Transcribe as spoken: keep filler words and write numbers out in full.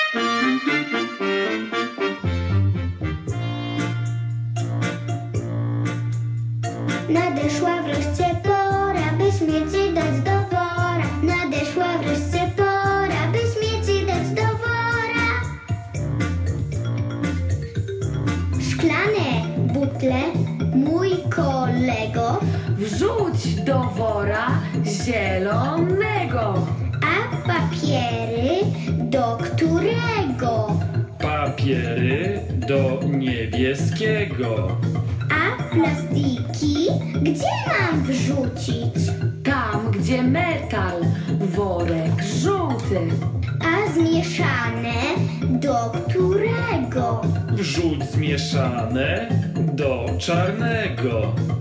Nadeszła wreszcie pora, by śmieci dać do wora. Nadeszła wreszcie pora, by śmieci dać do wora. Szklane butle, mój kolego, wrzuć do wora zielonego. a papiery do którego? Papiery do niebieskiego. A plastiki gdzie mam wrzucić? Tam, gdzie metal, worek żółty. A zmieszane do którego? Wrzuć zmieszane do czarnego.